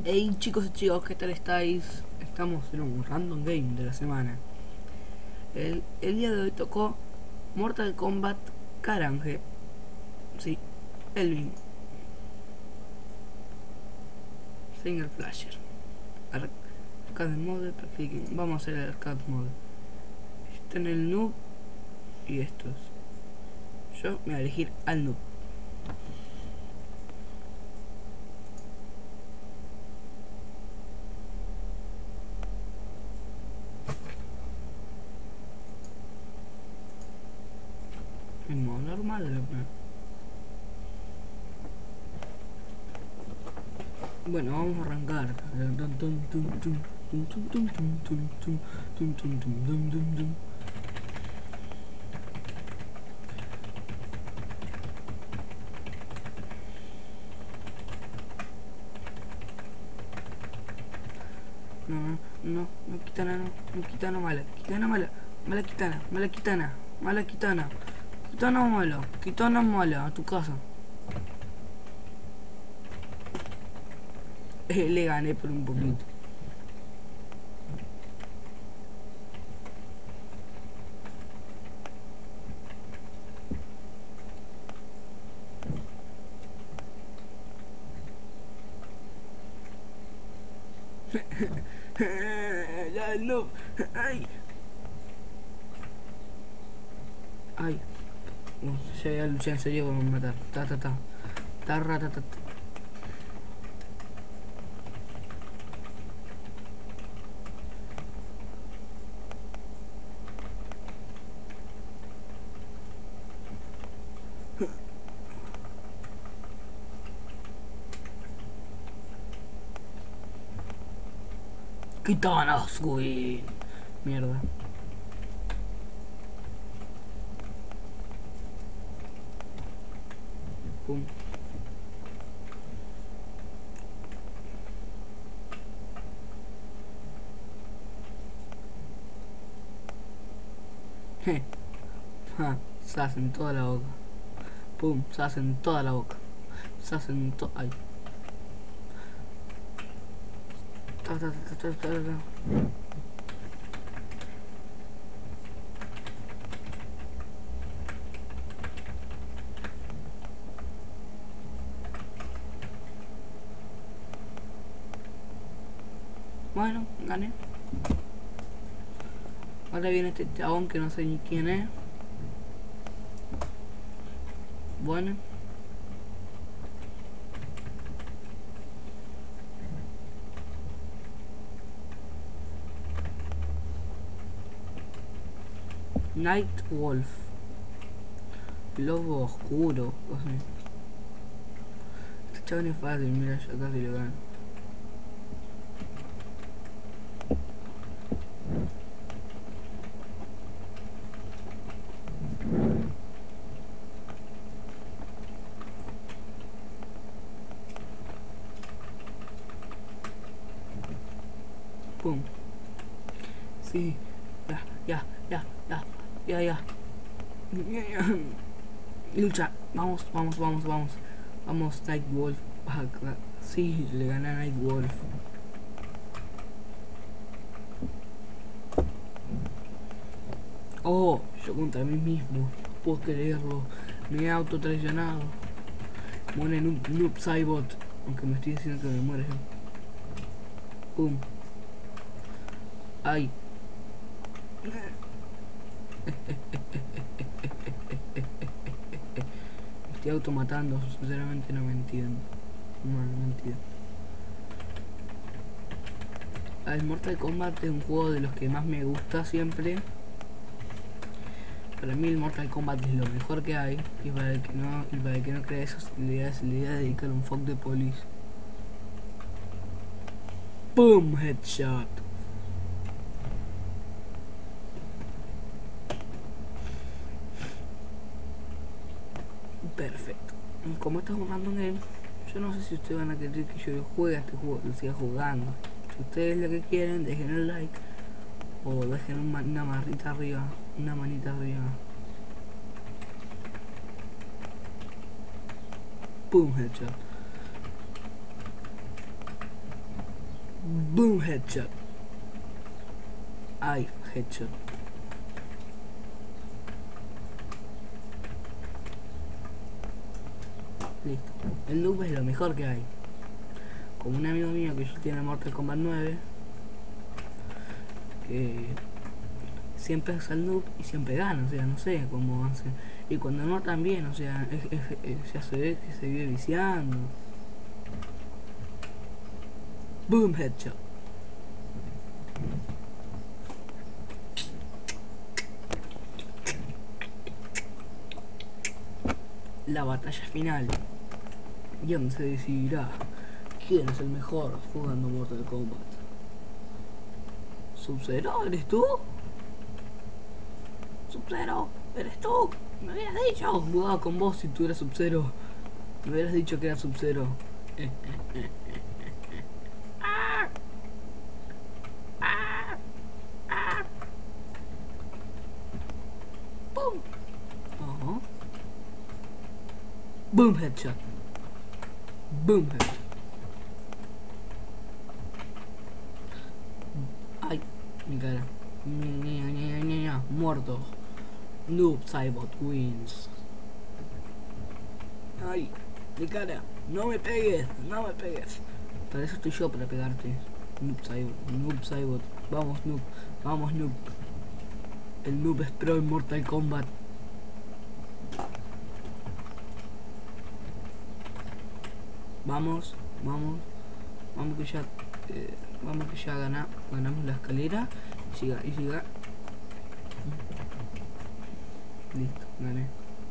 Hey chicos y chicos, ¿qué tal estáis? Estamos en un random game de la semana. El día de hoy tocó Mortal Kombat Karange. Sí, el mismo. Single Flasher. Arcade Mode, practiquen. Vamos a hacer el Arcade Mode. Está en el noob y estos. Yo me voy a elegir al noob. En modo normal de la primera. Bueno, vamos a arrancar. No, kitana no, kitana mala, kitana mala, a tu casa. Le gané por un poquito. No, ay. Ay. No, ya voy a luchar en serio con matar. Ta. Kitanas, güey. Mierda. Pum. Se hacen toda la boca. Pum, se hacen toda la boca. Se hacen todo. Ay. Ta. Bueno, gané. Ahora viene este chabón que no sé ni quién es. Bueno. Night Wolf. Lobo oscuro. Este chabón es fácil, mira, yo casi lo gano. Pum. Sí. Ya. Lucha. Vamos. Vamos, Night Wolf. Sí, le gané a Night Wolf. Oh, yo contra mí mismo. Puedo creerlo. Me he autotraicionado. Muere en un Noob Saibot. Aunque me estoy diciendo que me muere yo. Pum. Ay. Me estoy automatando. Sinceramente no me entiendo. No entiendo. El Mortal Kombat es un juego de los que más me gusta siempre. Para mí el Mortal Kombat es lo mejor que hay. Y para el que no crea eso, le voy a dedicar un fuck de police. Boom, headshot. Perfecto. Como esto es un random game, yo no sé si ustedes van a querer que yo juegue a este juego, lo siga jugando. Si ustedes lo que quieren, dejen el like o dejen una manita arriba. Boom, headshot. Boom, headshot. Ay, headshot. Listo. El noob es lo mejor que hay. Como un amigo mío que ya tiene Mortal Kombat 9, que siempre usa el noob y siempre gana, o sea, no sé cómo hace. Y cuando no también, o sea, ya se ve que se vive viciando. Boom, headshot. La batalla final, y donde se decidirá quién es el mejor jugando Mortal Kombat. ¿Sub-Zero? ¿Eres tú? ¿Sub-Zero? ¿Eres tú? Me hubieras dicho. Jugaba con vos si tú eras Sub-Zero. Me hubieras dicho que era Sub-Zero. ¡Pum! Ajá. Boom, headshot. Boom, headshot. Ay, mi cara. Muerto. Noob Saibot wins. Ay, mi cara. No me pegues, no me pegues. Para eso estoy yo, para pegarte. Noob Saibot. Vamos, Noob. Vamos, Noob. El Noob es pro en Mortal Kombat. Vamos, vamos. Vamos que ya. Vamos que ya ganamos la escalera. Y siga. Listo, gané.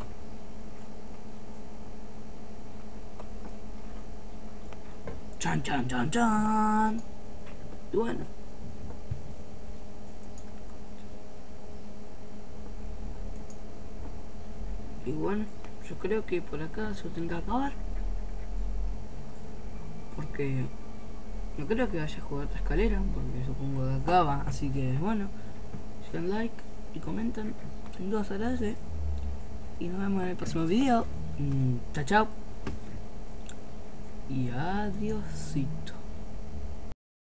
Chan, chan, chan, chan. Y bueno. Y bueno, yo creo que por acá se tiene que acabar. Porque no creo que vaya a jugar otra escalera, porque supongo que acaba. Así que bueno, si dan like y comentan, sin duda se agradece. Y nos vemos en el próximo video. Chao, chao. Y adiósito.